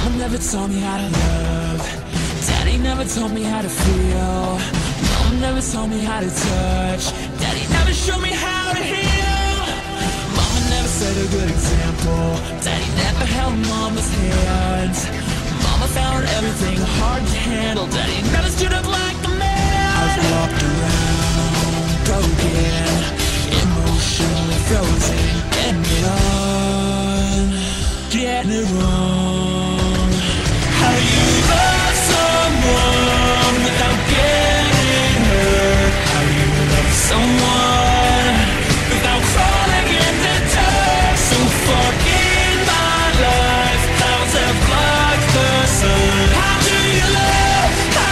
Mama never taught me how to love. Daddy never taught me how to feel. Mama never taught me how to touch. Daddy never showed me how to heal. Mama never set a good example. Daddy never held Mama's hand. Mama found everything hard to handle. Daddy never stood up like a man. I've walked around broken, emotionally frozen, getting it on, getting it wrong. How do you love someone without getting hurt? How do you love someone without crawling in the dirt? So far in my life, clouds have blocked the sun. How do you love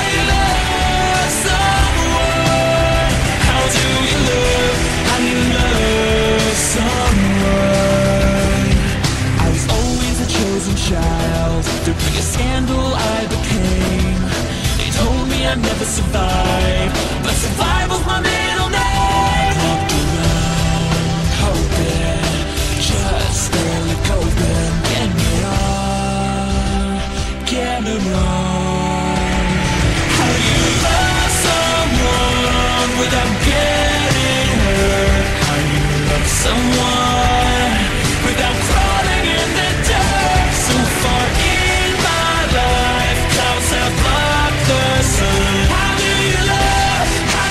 someone? How do you love someone? I was always a chosen child. The biggest scandal I became. They told me I'd never survive, but survival's my middle name. Walked around hoping, just barely coping, getting it on, getting it wrong. How do you love someone without getting hurt? How do you love someone without crawling in the dirt? So far in my life, clouds have blocked the sun. How do you love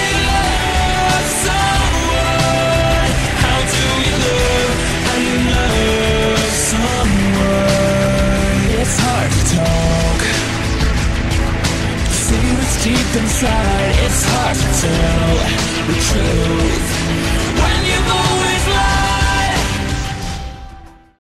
someone? How do you love someone? It's hard to talk. See what's deep inside. It's hard to tell the truth.